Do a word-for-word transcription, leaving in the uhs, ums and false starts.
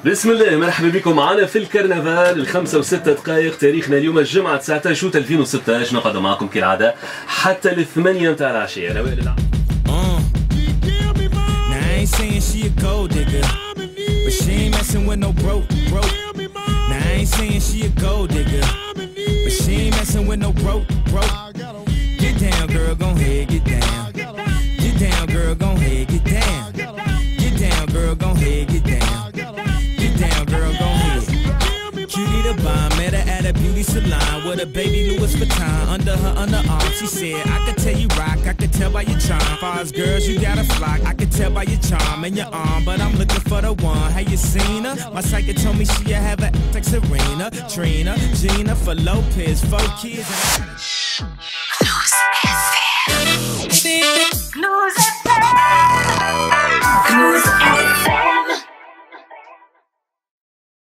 بسم الله، مرحبا بكم معنا في الكرنفال الخمسة وستة دقائق. تاريخنا اليوم الجمعة تسعة عشر ألفين وستطاش. نقعد معكم كالعادة حتى الثمانية متاع العشية. الأوائل العام. Get down, girl, gon' head, get down. Get down, girl, gon' head, get down. Get down, girl, gon' head, get down. Get down, girl, gon' head. Cutie the bomb, met her at a beauty salon with a baby Louis Vuitton under her underarm. She said, I could tell you rock, I could tell by your charm. Far as girls, you got a flock, I could tell by your charm and your arm. But I'm looking for the one. Have you seen her? My psychic told me she have a like Serena, Trina, Gina, for Lopez, four kids. Loose